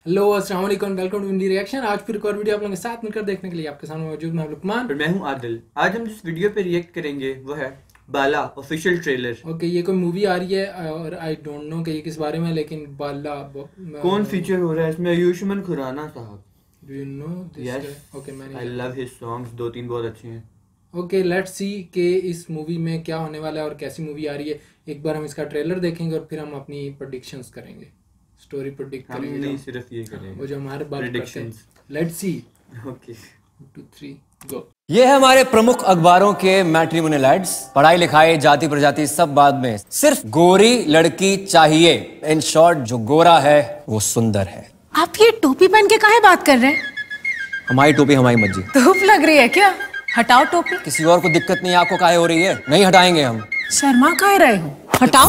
Hello अस्सलाम वालेकुम, welcome to indie reaction. आज फिर एक और वीडियो आप लोगों के साथ मिलकर देखने के लिए आपके सामने मौजूद मैं लुकमान और मैं हूं आदिल। आज हम जिस वीडियो पे रिएक्ट करेंगे वो है बाला ऑफिशियल ट्रेलर। ओके, ये कोई मूवी आ रही है और आई डोंट नो कि ये किस बारे में, लेकिन बाला कौन फीचर हो रहा है इसमें? आयुष्मान खुराना साहब। Do you know this? Yes, okay, मैंने आई लव हिज सॉन्ग्स, 2-3 बहुत अच्छे हैं। ओके, लेट्स सी कि इस मूवी में क्या होने वाला है और कैसी मूवी आ रही है। एक बार हम इसका ट्रेलर देखेंगे और फिर हम अपनी प्रेडिक्शंस करेंगे, स्टोरी प्रेडिक्ट हम करेंगे। नहीं सिर्फ ये करेंगे, वो जो हमारे बात करते हैं। Let's see. Okay 2 3 go. ये है हमारे प्रमुख अखबारों के मैट्रिमोनियल एड्स। पढ़ाई लिखाई जाति प्रजाति सब बाद में, सिर्फ गोरी लड़की चाहिए। इन शॉर्ट, जो गोरा है वो सुंदर है। आप ये टोपी पहन के काहे बात कर रहे हैं? हमारी टोपी हमारी मर्जी। धूप लग रही है क्या? हटाओ टोपी। किसी और को दिक्कत नहीं, आपको काहे हो रही है? नहीं हटाएंगे हम। शर्मा काहे रहे हो? हटाओ।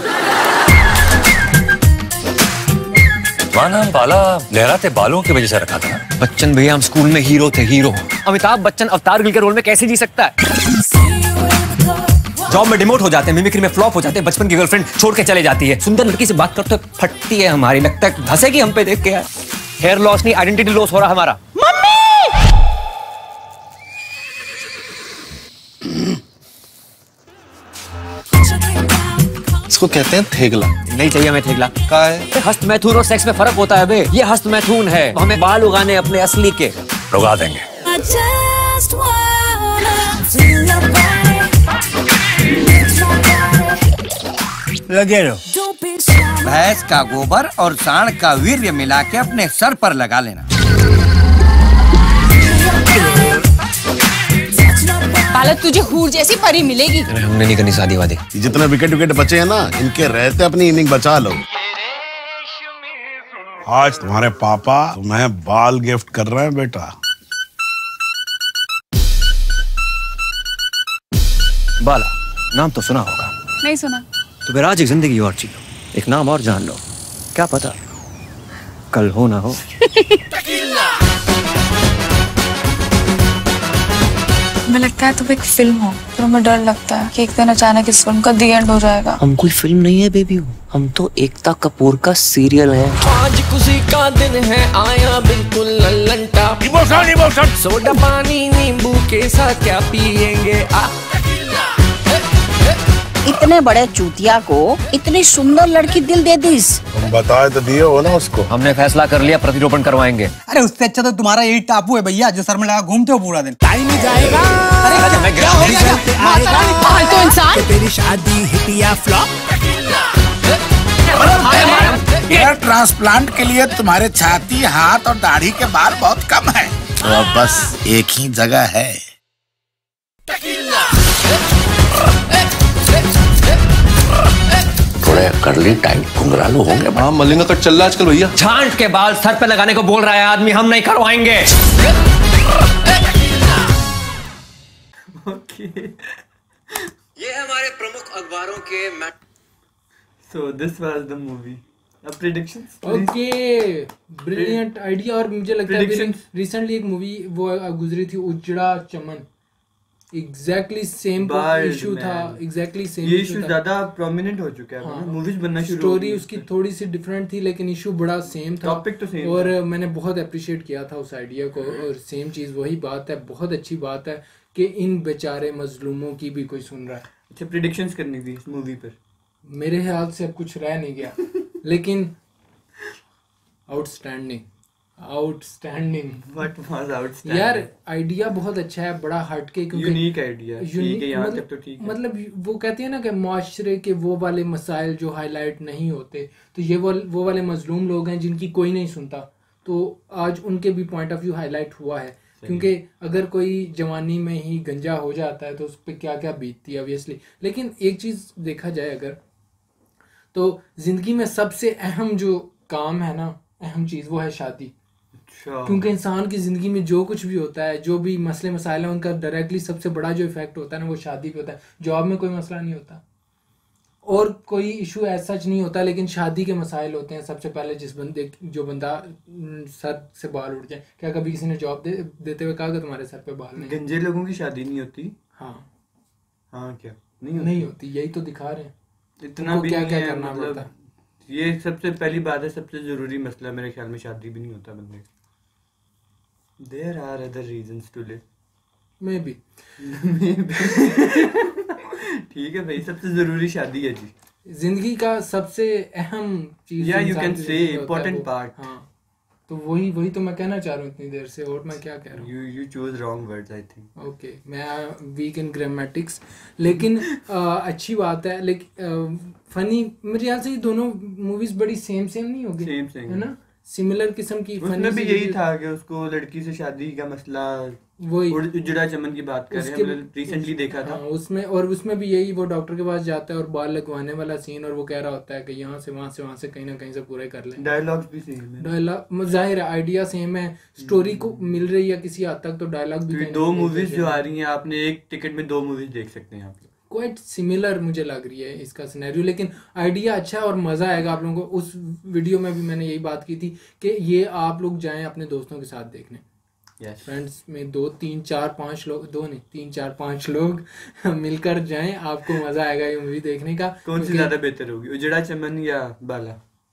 नाम बाला लहराते बालों की वजह से रखा था। बच्चन भैया, हम स्कूल में हीरो थे, हीरो। अमिताभ बच्चन अवतार गिल के रोल में कैसे जी सकता है? जॉब में डिमोट हो जाते हैं, मिमिक्री में फ्लॉप हो जाते हैं, बचपन की गर्लफ्रेंड छोड़ के चले जाती है, सुंदर लड़की से बात करते तो फटती है हमारी, लगता है धंसेगी हम पे देख के। यार हेयर लॉस नहीं, आइडेंटिटी लॉस हो रहा हमारा। इसको कहते हैं थेगला। नहीं चाहिए हमें थेगला। का है? हस्त मैथुन और सेक्स में फर्क होता है बे। ये हस्त मैथुन है, हमें बाल उगाने अपने असली के। उगा देंगे। लगे रहो। भैंस का गोबर और सांड का वीर्य मिला के अपने सर पर लगा लेना। बाला, तुझे हूर जैसी परी मिलेगी। हमने नहीं करनी शादी वादी। जितने विकेट बचे हैं ना, इनके रहते अपनी इनिंग बचा लो। आज तुम्हारे पापा तुम्हें बाल गिफ्ट कर रहे हैं बेटा। बाला नाम तो सुना होगा। नहीं सुना। तो फिर आज एक जिंदगी और जी लो, एक नाम और जान लो। क्या पता कल हो ना हो। हमें लगता है तुम एक फिल्म हो, पर हमें डर लगता है कि एक दिन अचानक इस फिल्म का दी एंड हो जाएगा। हम कोई फिल्म नहीं है बेबी, हम तो एकता कपूर का सीरियल है। आज खुशी का दिन है, आया बिल्कुल लल्लनटा। इमोशन सोडा पानी नींबू के साथ क्या पियेंगे? इतने बड़े चूतिया को इतनी सुंदर लड़की दिल दे दी। तुम बताए तो दिए हो ना उसको। हमने फैसला कर लिया, प्रतिरोपण करवाएंगे। अरे उससे अच्छा तो तुम्हारा यही टापू है भैया, जो सर में लगा घूमते हो पूरा दिन। टाइम ही जाएगा। अरे क्या हो गया? तो इंसान तेरी शादी हिट या फ्लॉप। हेयर ट्रांसप्लांट के लिए तुम्हारे छाती, हाथ और दाढ़ी के बाल बहुत कम है, तो अब बस एक ही जगह है। थोड़े करली टाइट घुंघरालू होंगे। हाँ, मलिंगा कट चल रहा आजकल भैया। झांट के बाल सर पे लगाने को बोल रहा है आदमी, हम नहीं करवाएंगे। ये है हमारे प्रमुख अखबारों के so this was the movie. अब प्रेडिक्शंस। Okay, brilliant idea. और मुझे लगता है रिसेंटली एक मूवी वो गुजरी थी, Ujda Chaman. Exactly same issue था, एग्जैक्टली सेम। ये इशू ज्यादा प्रोमिनेंट हो चुका है। हाँ, मूवीज बनना शुरू। स्टोरी उसकी थोड़ी सी डिफरेंट थी, लेकिन इशू बड़ा सेम था, टॉपिक तो सेम। और मैंने बहुत अप्रिशिएट किया था उस आइडिया को। और सेम चीज वही बात है, बहुत अच्छी बात है कि इन बेचारे मजलूमों की भी कोई सुन रहा है। अच्छा, प्रेडिक्शंस करनी थी इस मूवी पर। मेरे ख्याल से अब कुछ रह नहीं गया, लेकिन आउटस्टैंडिंग। What was outstanding? यार आइडिया बहुत अच्छा है, बड़ा हटके, क्योंकि यूनिक आइडिया। ठीक है, यहाँ तक तो ठीक है। मतलब वो कहते हैं ना कि माशरे के वो वाले मसाइल जो हाईलाइट नहीं होते, तो ये वो वाले मजलूम लोग हैं जिनकी कोई नहीं सुनता, तो आज उनके भी पॉइंट ऑफ व्यू हाईलाइट हुआ है। क्योंकि अगर कोई जवानी में ही गंजा हो जाता है तो उस पर क्या क्या बीतती है ऑब्वियसली। लेकिन एक चीज़ देखा जाए अगर, तो जिंदगी में सबसे अहम जो काम है ना, अहम चीज़, वो है शादी। क्योंकि इंसान की ज़िंदगी में जो कुछ भी होता है, जो भी मसले मसाइल हैं, उनका डायरेक्टली सबसे बड़ा जो इफेक्ट होता है ना, वो शादी पे होता है। जॉब में कोई मसला नहीं होता और कोई इशू ऐसा सच नहीं होता, लेकिन शादी के मसाइल होते हैं सबसे पहले। जो बंदा सर से बाल उड़ जाए। क्या कभी किसी ने जॉब देते हुए कहा कि तुम्हारे सर पे बाल नहीं? गंजे लोगों की शादी नहीं होती। हाँ क्या नहीं होती, यही तो दिखा रहे हैं। इतना भी क्या क्या करना पड़ता है। ये सबसे पहली बात है, सबसे जरूरी मसला मेरे ख्याल में शादी भी नहीं होता बंदे। There are other reasons to live maybe. ठीक है भाई, सबसे जरूरी शादी है जी, जिंदगी का सबसे अहम चीज, या you can say important part. हाँ, तो वही तो मैं कहना चाह रहा हूँ इतनी देर से, और मैं क्या कह रहा हूँ। You choose wrong words I think. Okay, मैं वीक इन ग्रामेटिक्स, लेकिन अच्छी बात है। लेकिन फनी मेरे ख्याल से ये दोनों मूवीज बड़ी सेम नहीं होगी, सेम है ना, सिमिलर किस्म की। उसमें भी यही था कि उसको लड़की से शादी का मसला, वही उजड़ा चमन की बात कर रहे हैं, रिसेंटली देखा था। उसमें भी यही, वो डॉक्टर के पास जाता है और बाल लगवाने वाला सीन, और वो कह रहा होता है कि यहाँ से वहां से कहीं ना कहीं से पूरे कर लें। डायलॉग्स भी सेम है, डायलॉग जाहिर है, आइडिया सेम है, स्टोरी को मिल रही है किसी हद तक, तो डायलॉग भी दो मूवीज जो आ रही हैं, आपने एक टिकट में 2 मूवीज देख सकते हैं आप। क्वाइट सिमिलर मुझे लग रही है इसका सिनेरियो, लेकिन आइडिया अच्छा है और मज़ा आएगा आप लोगों को। उस वीडियो में भी मैंने यही बात की थी कि ये आप लोग जाएं अपने दोस्तों के साथ देखने, फ्रेंड्स में 2 3 4 5 लोग, 2 नहीं 3 4 5 लोग मिलकर जाएं, आपको मज़ा आएगा ये मूवी देखने का। कौन सी ज़्यादा बेहतर होगी, उजड़ा चमन या बाला?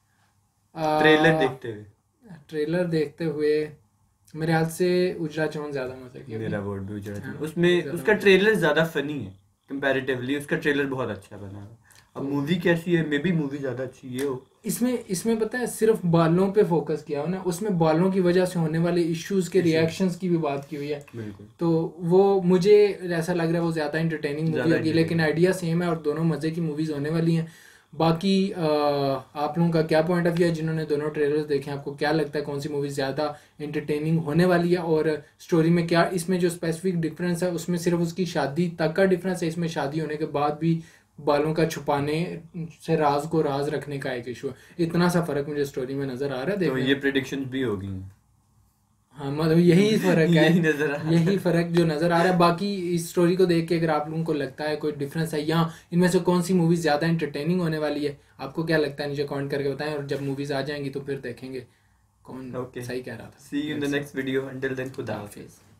ट्रेलर देखते हुए मेरे हाथ से उजड़ा चमन ज़्यादा मज़ा किया। मेरा वोट भी उजड़ा चमन। उसमें उसका ट्रेलर ज़्यादा फनी है कंपैरेटिवली, उसका ट्रेलर बहुत अच्छा बना है। अब मूवी कैसी है, मे बी मूवी ज़्यादा अच्छी ये हो। इसमें पता है सिर्फ बालों पे फोकस किया हो ना, उसमें बालों की वजह से होने वाले इश्यूज के रिएक्शंस की भी बात की हुई है। तो वो मुझे ऐसा लग रहा है वो ज़्यादा इंटरटेनिंग मूवी होगी, लेकिन आइडिया सेम है और दोनों मज़े की मूवीज़ होने वाली हैं। बाकी आप लोगों का क्या पॉइंट ऑफ व्यू है जिन्होंने दोनों ट्रेलर्स देखे, आपको क्या लगता है कौन सी मूवी ज़्यादा एंटरटेनिंग होने वाली है, और स्टोरी में क्या इसमें जो स्पेसिफिक डिफरेंस है, उसमें सिर्फ उसकी शादी तक का डिफरेंस है, इसमें शादी होने के बाद भी बालों का छुपाने से राज को राज रखने का एक इशू है। इतना सा फर्क मुझे स्टोरी में नजर आ रहा है। तो ये प्रेडिक्शंस भी होगी। हाँ, मतलब यही फर्क है, यही फर्क जो नजर आ रहा है। बाकी इस स्टोरी को देख के अगर आप लोगों को लगता है कोई डिफरेंस है, या इनमें से कौन सी मूवी ज्यादा एंटरटेनिंग होने वाली है, आपको क्या लगता है नीचे कमेंट करके बताएं, और जब मूवीज आ जाएंगी तो फिर देखेंगे कौन सही कह रहा था। See you in the next video. Until then, खुदा हाफिज़।